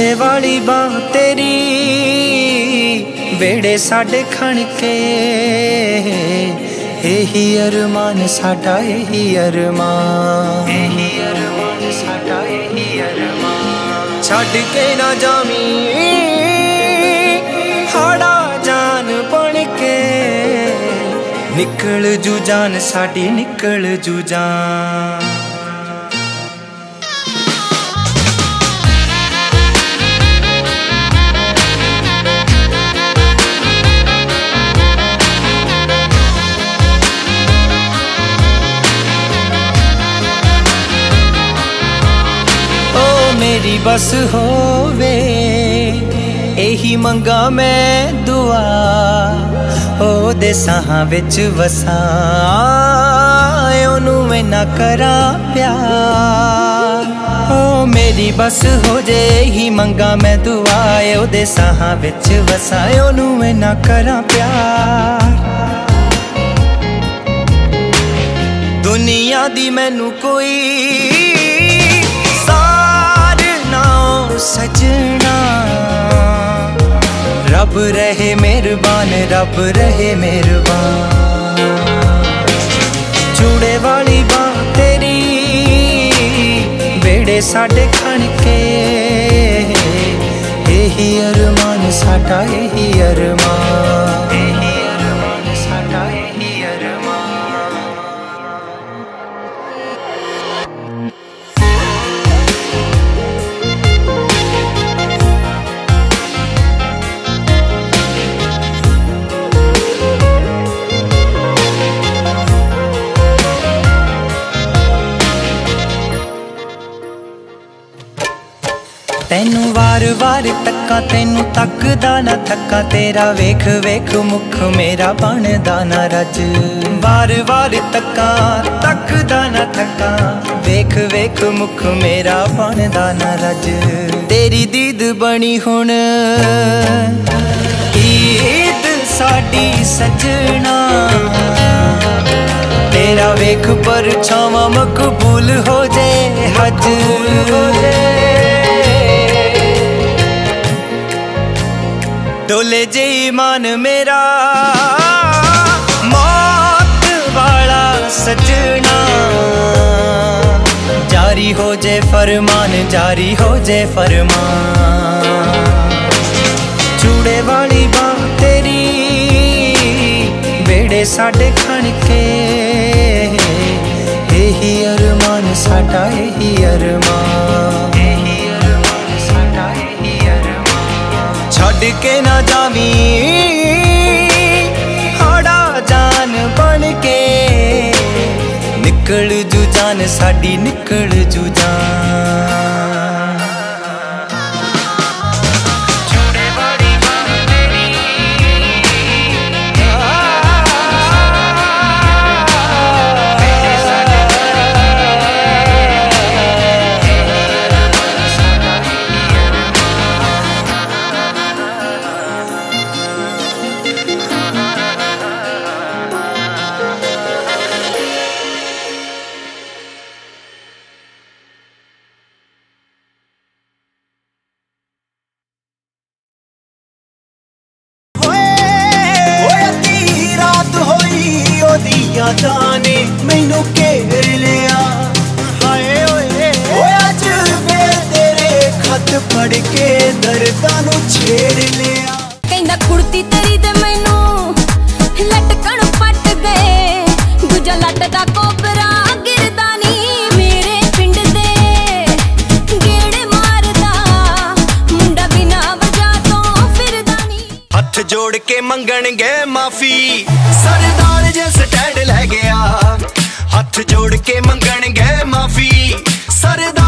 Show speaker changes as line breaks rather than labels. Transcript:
चूड़े वाली बांह तेरी वेड़े साडे खणके, यही अरमान साडा, यही अरमान, यही अरमान साडा, यही अरमान। छड्ड के ना जामी हाड़ा जान बन के, निकल जू जान साडी, निकल जू जान। मेरी बस होवे यही मंगा मैं दुआ, ओ दे साहां विच वसा, ओनू मैं ना करा प्यार। ओ मेरी बस हो जे यही मंगा मैं दुआ, ओ दे साहां विच वसा, ओनू मैं ना करा प्यार। दुनिया दी मैनू कोई सजना, रब रहे मेहरबान, रब रहे मेहरबान। चूड़े वाली बांह तेरी वेड़े साडे खणके, यही अरमान साडा, यही अरमान, यही अरमान साडा, यही अरमान। तेनू वार वार तक्का, तेनू तकदा ना थक्का, तेरा वेख वेख मुख मेरा बनदा ना रज। वार वार तक्का तकदा ना थक्का, वेख वेख मुख मेरा बनदा ना रज। तेरी दीद बनी हुण ईद साडी सजना, तेरा वेख परछावां मकबूल हो जाए हज, हो जाए। डोले जे ईमान मेरा मौत वाला सजना, जारी हो जे फरमान, जारी हो जे फरमान। चूड़े वाली बांह तेरी वेड़े साडे खणके, यही अरमान साडा, यही अरमान, यही अरमान साडा, यही अरमान। छड्ड के ना जावी हाड़ा जान बन के, निकल जू जान साडी, निकल जू जान। जाने मैनू घेर लिया, हाय ओए अज मैं तेरे खत पढ़ के दर्दां नू छेड़ लिया।
कहंदा कुर्ती तेरी ते मैनू लटकण पट गए, दूजा लट दा कोबरा गिरदा नी मेरे पिंड दे, गेड़े मारदा मुंडा बिना वजह तो फिरदा नी।
हथ जोड़ के मंगणगे माफी, सरदार जे स्टैंड लै गया। हथ जोड़ के मंगणगे माफी, सरदार